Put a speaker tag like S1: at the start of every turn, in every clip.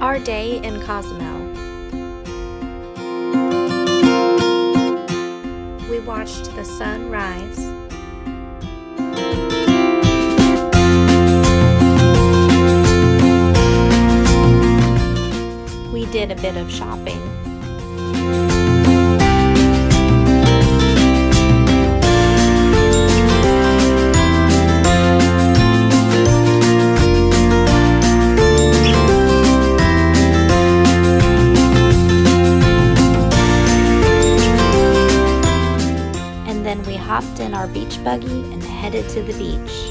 S1: Our day in Cozumel. We watched the sun rise. We did a bit of shopping. Then we hopped in our beach buggy and headed to the beach.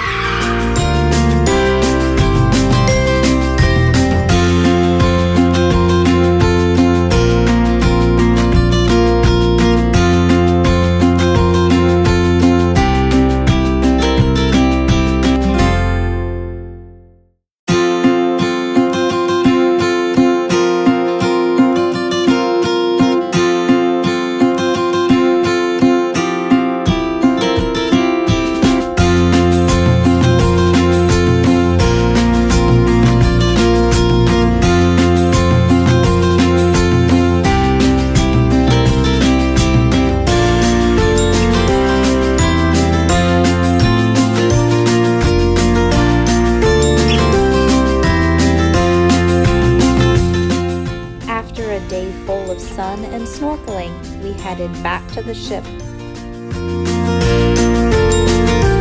S1: After a day full of sun and snorkeling, we headed back to the ship.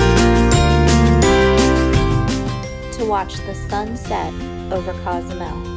S1: To watch the sun set over Cozumel.